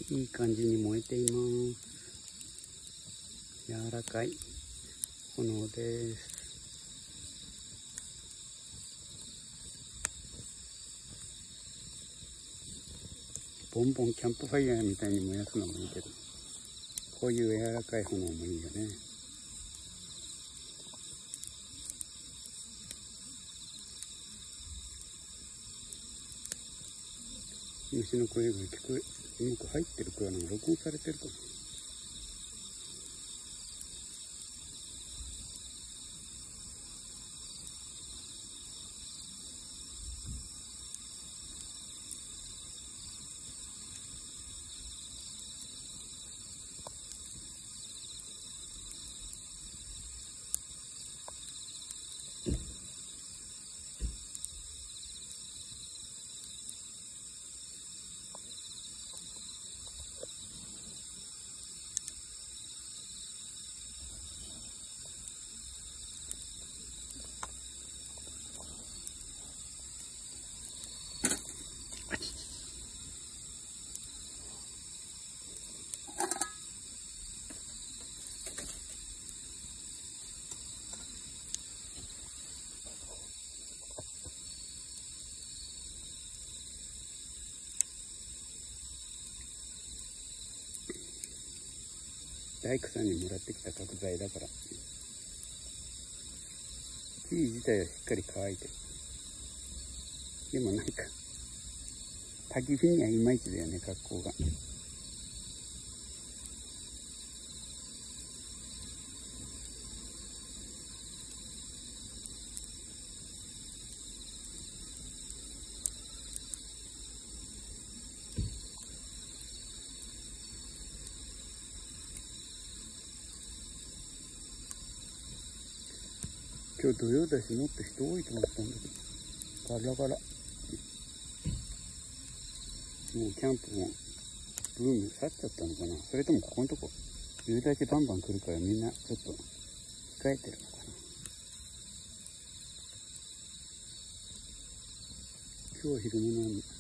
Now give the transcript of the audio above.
いい感じに燃えています。柔らかい炎です。ボンボンキャンプファイヤーみたいに燃やすのもいいけど、こういう柔らかい炎もいいよね。虫の声が聞こえ、うまく入ってる声なのが録音されてるかな。大工さんにもらってきた角材だから、木自体はしっかり乾いてる。でもなんか焚き火にはいまいちだよね、格好が。今日土曜だし、もっと人多いと思ったんだけど、ガラガラ。もうキャンプもブーム去っちゃったのかな。それともここのとこ夕立バンバン来るからみんなちょっと控えてるのかな。今日は昼間なん